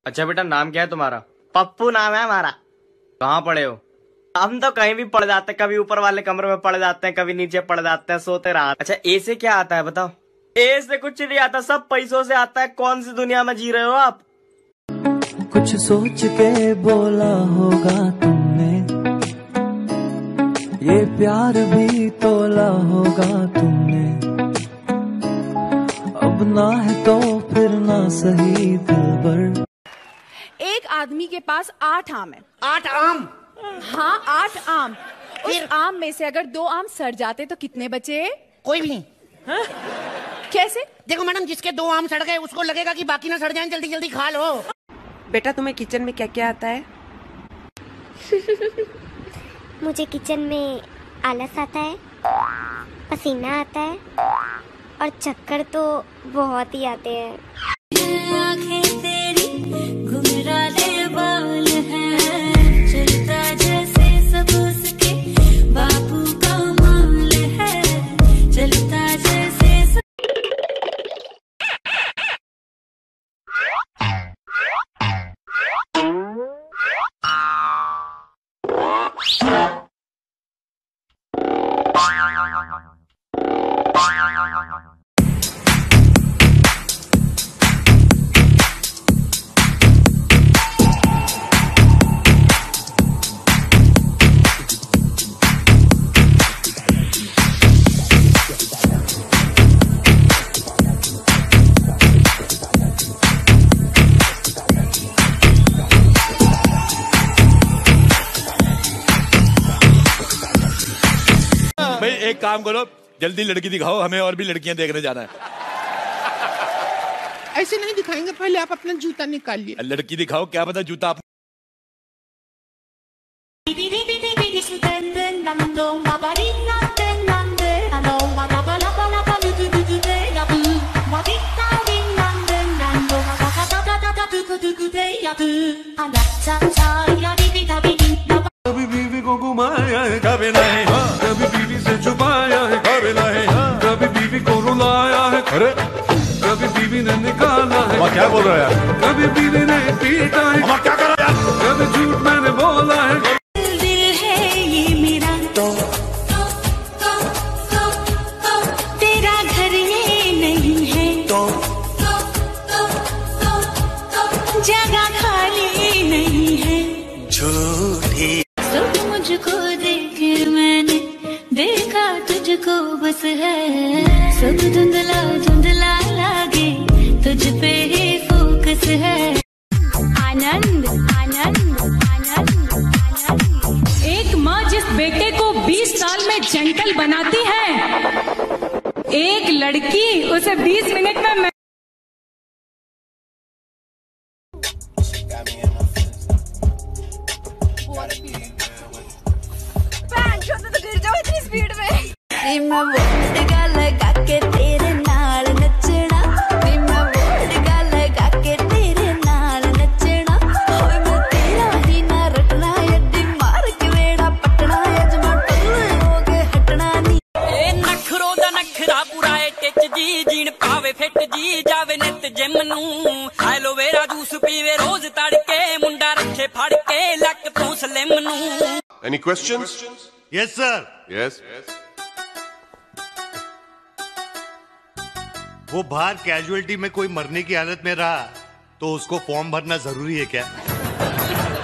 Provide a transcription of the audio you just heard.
अच्छा बेटा, नाम क्या है तुम्हारा? पप्पू नाम है हमारा। कहाँ पढ़े हो? हम तो कहीं भी पड़ जाते हैं, कभी ऊपर वाले कमरे में पड़ जाते हैं, कभी नीचे पड़ जाते हैं, सोते रात। अच्छा, ए से क्या आता है बताओ? ए से कुछ नहीं आता, सब पैसों से आता है। कौन सी दुनिया में जी रहे हो आप? कुछ सोच के बोला होगा तुमने, ये प्यार भी तोला होगा तुमने। अब ना है तो फिर ना सही दिलबर। एक आदमी के पास 8 आम है। 8 आम? हाँ, 8 आम। उस आम में से अगर 2 आम सड़ जाते तो कितने बचे? कोई भी नहीं। हाँ? कैसे? देखो मैडम, जिसके 2 आम सड़ गए उसको लगेगा कि बाकी ना सड़ जाएं, जल्दी जल्दी खा लो। बेटा, तुम्हें किचन में क्या क्या आता है? मुझे किचन में आलस आता है, पसीना आता है और चक्कर तो बहुत ही आते हैं। आँखें तेरी घुंघराले बाल हैं, चलता जैसे सब उसके बापू का माल है, चलता जैसे भाई एक काम करो, जल्दी लड़की दिखाओ, हमें और भी लड़कियां देखने जाना है। ऐसे नहीं दिखाएंगे, पहले आप अपना जूता निकालिए। लड़की दिखाओ, क्या पता जूता आप... कभी बीवी को घुमाया है कभी नहीं, कभी बीवी से छुपाया है कभी नहीं, कभी बीवी को रुलाया है, अरे कभी बीवी ने निकाला है। क्या बोल रहा है? कभी बीवी ने पीटा है, क्या कर रहा है? कभी झूठ मैंने बोला है। दिल है ये मेरा, तेरा घर ये नहीं है, जगह खाली नहीं है। झूठी सब मुझको देख मैंने देखा तुझको बस है, सब धुंधला धुंधला लागे तुझ पे ही फोकस है। आनंद आनंद आनंद आनंद। एक माँ जिस बेटे को 20 साल में जेंटल बनाती है, एक लड़की उसे 20 मिनट में तो गिर जाओ इतनी स्पीड में। मैं वोट लगा के तेरे नाल नचना, मैं वोट लगा के तेरे नाल नचना, होए मैं तेरा ही ना रटना, यदि मार के वेड़ा पटना, अजमा टल्ले हो के हटना नी। ए नखरो दा नखरा पुराए टिच जी, जीन पावे फिट जी, जावे नित जिम नू, एलोवेरा जूस पीवे रोज तड़के, मुंडा रखे फड़ के लक तो स्लिम नू। Any questions? Yes sir. Yes. वो बाहर कैजुअलिटी में कोई मरने की हालत में रहा तो उसको फॉर्म भरना जरूरी है क्या?